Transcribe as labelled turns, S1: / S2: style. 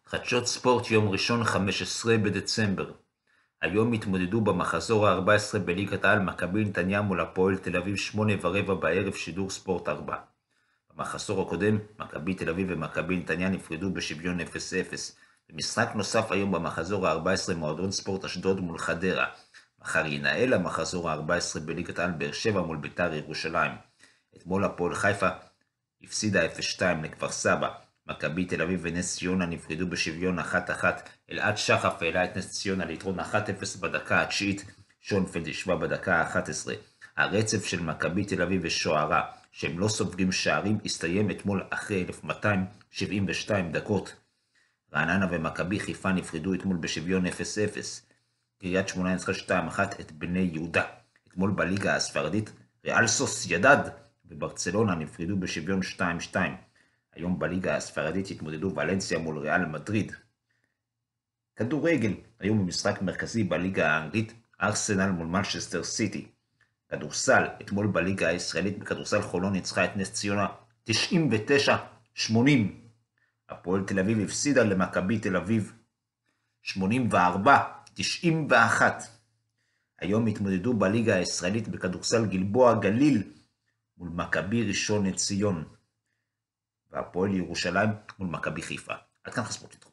S1: חדשות ספורט יום ראשון 15 בדצמבר. היום התמודדו במחזור ה-14 בליגת העל מכבי נתניה מול הפועל תל אביב 8:15 בערב שידור ספורט 4. במחזור הקודם מכבי תל אביב ומכבי נתניה נפרדו בשוויון 0-0. במשחק נוסף היום במחזור ה-14 מועדון ספורט אשדוד מול חדרה. מחר ינהל המחזור ה-14 בליגת העל באר שבע מול בית"ר ירושלים. אתמול הפועל חיפה הפסידה 0-2 לכפר סבא. מכבי תל אביב ונס ציונה נפרדו בשוויון 1-1. אלעד שחף העלה את נס ציונה ליתרון 1-0 בדקה התשיעית. שונפלד השווה בדקה ה-11. הרצף של מכבי תל אביב ושוערה, שהם לא סופגים שערים, הסתיים אתמול אחרי 1272 דקות. רעננה ומכבי חיפה נפרדו אתמול בשוויון 0-0. קריית שמונה ניצחה 2-1 את בני יהודה. אתמול בליגה הספרדית ריאל סוסיידד וברצלונה נפרדו בשוויון 2-2. היום בליגה הספרדית התמודדו ולנסיה מול ריאל מדריד. כדורגל, היום במשחק מרכזי בליגה האנגלית, ארסנל מול מנצ'סטר סיטי. כדורסל, אתמול בליגה הישראלית בכדורסל חולון ניצחה את נס ציונה 99-80. הפועל תל אביב הפסידה למכבי תל אביב 84-91. היום התמודדו בליגה הישראלית בכדורסל גלבוע גליל מול מכבי ראשון לציון. והפועל ירושלים מול מכבי חיפה. עד כאן חספורט.